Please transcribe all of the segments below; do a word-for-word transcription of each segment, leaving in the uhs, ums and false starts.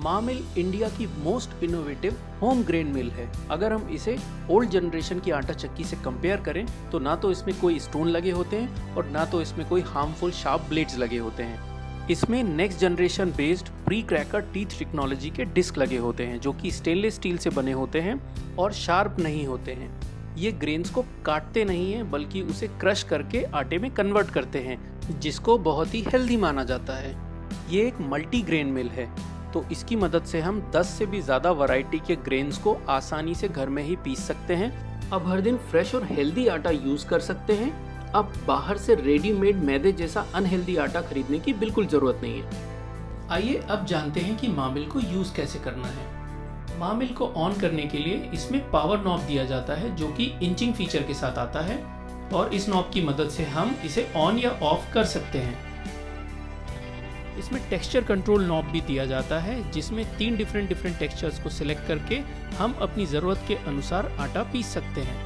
माँ mill India की most innovative home grain mill है। अगर हम इसे ओल्ड जनरेशन की आटा चक्की से कंपेयर करें तो ना तो इसमें कोई स्टोन लगे होते हैं और ना तो इसमें कोई हार्मफुल शार्प ब्लेड्स लगे होते हैं। इसमें next generation based pre cracker teeth technology के डिस्क लगे होते हैं जो कि स्टेनलेस स्टील से बने होते हैं और शार्प नहीं होते हैं। ये ग्रेन्स को काटते नहीं हैं बल्कि उसे क्रश करके आटे में कन्वर्ट करते हैं, जिसको बहुत ही हेल्दी माना जाता है। ये एक मल्टी ग्रेन मिल है, तो इसकी मदद से हम दस से भी ज़्यादा वैरायटी के ग्रेन्स को आसानी से घर में ही पीस सकते हैं। अब हर दिन फ्रेश और हेल्दी आटा यूज़ कर सकते हैं। अब बाहर से रेडीमेड मैदे जैसा अनहेल्दी आटा खरीदने की बिल्कुल ज़रूरत नहीं है। आइए अब जानते हैं कि माँ मिल को यूज़ कैसे करना है। माँ मिल को ऑन करने के लिए इसमें पावर नॉब दिया जाता है जो कि इंचिंग फीचर के साथ आता है और इस नॉब की मदद से हम इसे ऑन या ऑफ कर सकते हैं। इसमें टेक्सचर कंट्रोल नॉब भी दिया जाता है जिसमें तीन डिफरेंट डिफरेंट टेक्सचर्स को सिलेक्ट करके हम अपनी ज़रूरत के अनुसार आटा पीस सकते हैं।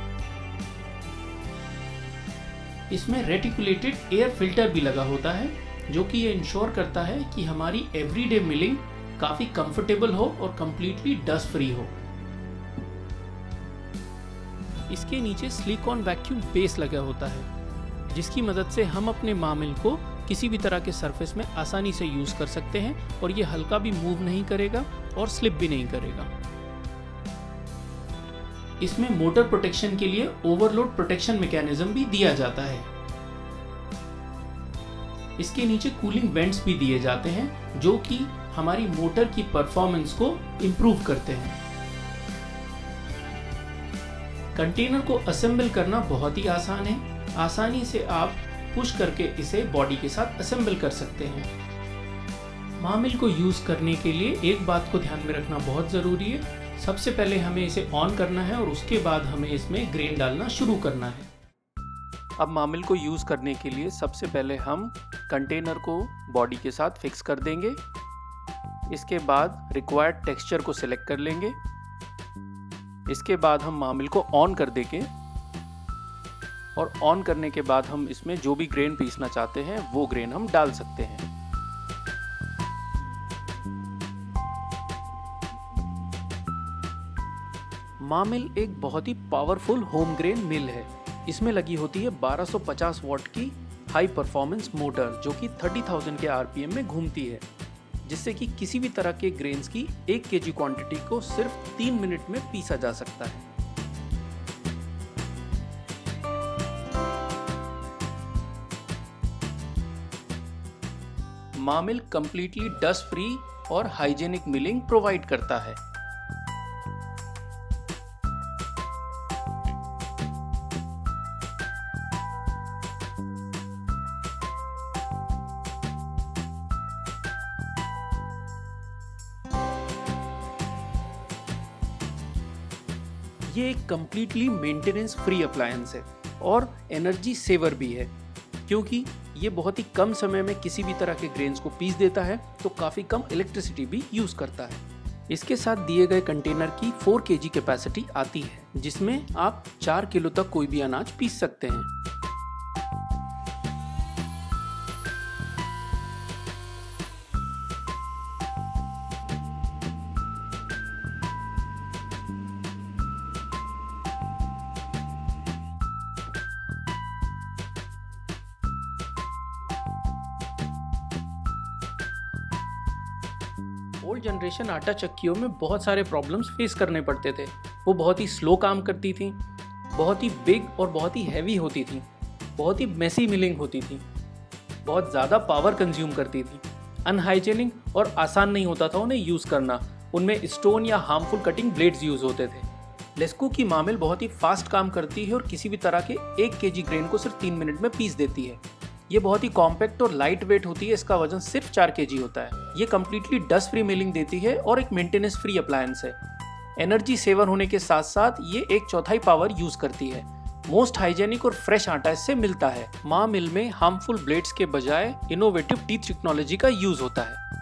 इसमें रेटिकुलेटेड एयर फिल्टर भी लगा होता है जो कि ये इंश्योर करता है कि हमारी एवरीडे मिलिंग काफ़ी कंफर्टेबल हो और कंप्लीटली डस्ट फ्री हो। इसके नीचे सिलिकॉन वैक्यूम बेस लगा होता है जिसकी मदद से हम अपने माँ मिल को किसी भी तरह के सरफेस में आसानी से यूज़ कर सकते हैं और ये हल्का भी मूव नहीं करेगा और स्लिप भी नहीं करेगा। इसमें मोटर प्रोटेक्शन के लिए ओवरलोड प्रोटेक्शन मैकेनिज्म भी दिया जाता है। इसके नीचे कूलिंग वेंट्स भी दिए जाते हैं जो कि हमारी मोटर की परफॉर्मेंस को इम्प्रूव करते हैं। कंटेनर को असेंबल करना बहुत ही आसान है। आसानी से आप पुश करके इसे बॉडी के साथ असेंबल कर सकते हैं। माँ मिल को यूज़ करने के लिए एक बात को ध्यान में रखना बहुत ज़रूरी है। सबसे पहले हमें इसे ऑन करना है और उसके बाद हमें इसमें ग्रेन डालना शुरू करना है। अब माँ मिल को यूज़ करने के लिए सबसे पहले हम कंटेनर को बॉडी के साथ फिक्स कर देंगे। इसके बाद रिक्वायर्ड टेक्सचर को सिलेक्ट कर लेंगे। इसके बाद हम माँ मिल को ऑन कर देंगे और ऑन करने के बाद हम इसमें जो भी ग्रेन पीसना चाहते हैं वो ग्रेन हम डाल सकते हैं। माँ मिल एक बहुत ही पावरफुल होम ग्रेन मिल है। इसमें लगी होती है बारह सौ पचास वॉट की हाई परफॉर्मेंस मोटर जो कि तीस हज़ार के आरपीएम में घूमती है, जिससे कि किसी भी तरह के ग्रेन्स की एक केजी क्वांटिटी को सिर्फ तीन मिनट में पीसा जा सकता है। Maa mill completely dust free और हाइजेनिक मिलिंग प्रोवाइड करता है। ये एक कंप्लीटली मेंटेनेंस फ्री अप्लायंस है और एनर्जी सेवर भी है क्योंकि ये बहुत ही कम समय में किसी भी तरह के ग्रेन्स को पीस देता है, तो काफ़ी कम इलेक्ट्रिसिटी भी यूज़ करता है। इसके साथ दिए गए कंटेनर की चार केजी कैपेसिटी आती है जिसमें आप चार किलो तक कोई भी अनाज पीस सकते हैं। ओल्ड जनरेशन आटा चक्कियों में बहुत सारे प्रॉब्लम्स फेस करने पड़ते थे। वो बहुत ही स्लो काम करती थी, बहुत ही बिग और बहुत ही हैवी होती थी, बहुत ही मेसी मिलिंग होती थी, बहुत ज़्यादा पावर कंज्यूम करती थी, अनहाइजेनिक और आसान नहीं होता था उन्हें यूज़ करना। उनमें स्टोन या हार्मफुल कटिंग ब्लेड्स यूज़ होते थे। लेस्को की माँ मिल बहुत ही फास्ट काम करती है और किसी भी तरह के एक केजी ग्रेन को सिर्फ तीन मिनट में पीस देती है। ये बहुत ही कॉम्पैक्ट और लाइट वेट होती है। इसका वजन सिर्फ चार केजी होता है। ये कम्प्लीटली डस्ट फ्री मिलिंग देती है और एक मेंटेनेंस फ्री अप्लायंस है। एनर्जी सेवर होने के साथ साथ ये एक चौथाई पावर यूज करती है। मोस्ट हाइजेनिक और फ्रेश आटा इससे मिलता है। माँ मिल में हार्मफुल ब्लेड्स के बजाय इनोवेटिव टीथ टेक्नोलॉजी का यूज होता है।